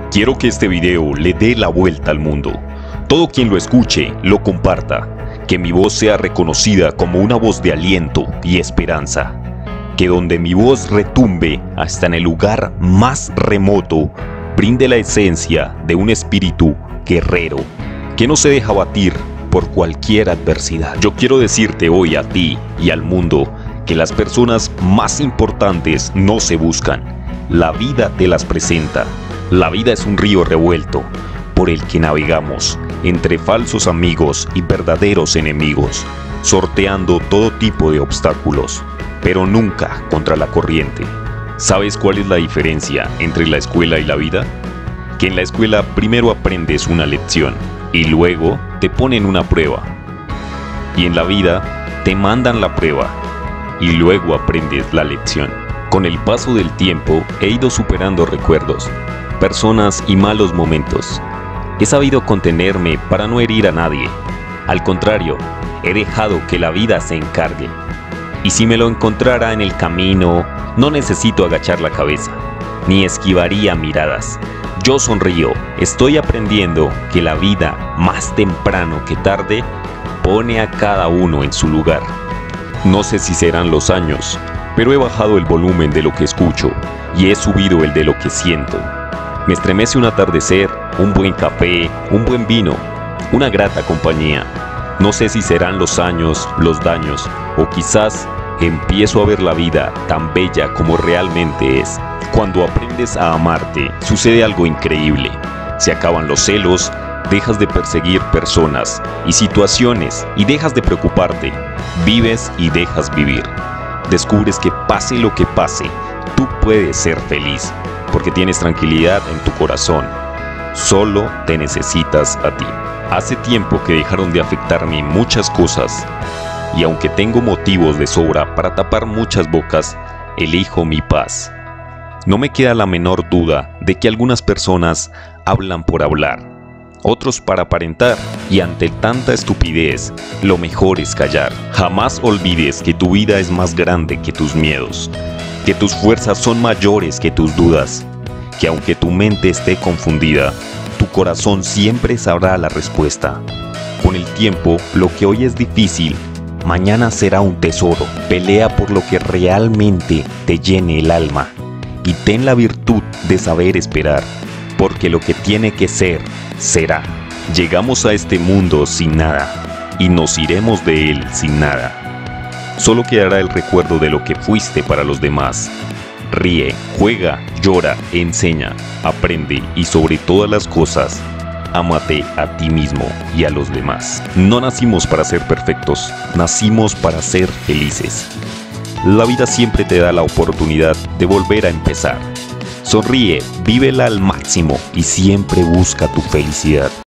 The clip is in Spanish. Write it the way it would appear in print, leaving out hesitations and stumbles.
Quiero que este video le dé la vuelta al mundo. Todo quien lo escuche, lo comparta. Que mi voz sea reconocida como una voz de aliento y esperanza. Que donde mi voz retumbe hasta en el lugar más remoto, brinde la esencia de un espíritu guerrero que no se deja abatir por cualquier adversidad. Yo quiero decirte hoy a ti y al mundo que las personas más importantes no se buscan. La vida te las presenta. La vida es un río revuelto por el que navegamos entre falsos amigos y verdaderos enemigos, sorteando todo tipo de obstáculos, pero nunca contra la corriente. ¿Sabes cuál es la diferencia entre la escuela y la vida? Que en la escuela primero aprendes una lección y luego te ponen una prueba. Y en la vida te mandan la prueba y luego aprendes la lección. Con el paso del tiempo he ido superando recuerdos, personas y malos momentos. He sabido contenerme para no herir a nadie. Al contrario, he dejado que la vida se encargue. Y si me lo encontrara en el camino, no necesito agachar la cabeza, ni esquivaría miradas. Yo sonrío, estoy aprendiendo que la vida, más temprano que tarde, pone a cada uno en su lugar. No sé si serán los años, pero he bajado el volumen de lo que escucho y he subido el de lo que siento. Me estremece un atardecer, un buen café, un buen vino, una grata compañía. No sé si serán los años, los daños, o quizás empiezo a ver la vida tan bella como realmente es. Cuando aprendes a amarte, sucede algo increíble. Se acaban los celos, dejas de perseguir personas y situaciones y dejas de preocuparte. Vives y dejas vivir. Descubres que pase lo que pase, tú puedes ser feliz, porque tienes tranquilidad en tu corazón. Solo te necesitas a ti. Hace tiempo que dejaron de afectarme muchas cosas, y aunque tengo motivos de sobra para tapar muchas bocas, elijo mi paz. No me queda la menor duda de que algunas personas hablan por hablar, otros para aparentar, y ante tanta estupidez, lo mejor es callar. Jamás olvides que tu vida es más grande que tus miedos, que tus fuerzas son mayores que tus dudas, que aunque tu mente esté confundida, tu corazón siempre sabrá la respuesta. Con el tiempo, lo que hoy es difícil, mañana será un tesoro. Pelea por lo que realmente te llene el alma y ten la virtud de saber esperar, porque lo que tiene que ser, será. Llegamos a este mundo sin nada y nos iremos de él sin nada. Solo quedará el recuerdo de lo que fuiste para los demás. Ríe, juega, llora, enseña, aprende y sobre todas las cosas, ámate a ti mismo y a los demás. No nacimos para ser perfectos, nacimos para ser felices. La vida siempre te da la oportunidad de volver a empezar. Sonríe, vívela al máximo y siempre busca tu felicidad.